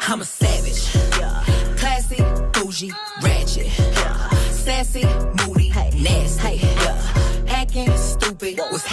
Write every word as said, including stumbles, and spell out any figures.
I'm a savage. Yeah. Classy, bougie, ratchet. Yeah. Sassy, moody, hey. Nasty. Hey. Yeah. Hacking, stupid. Was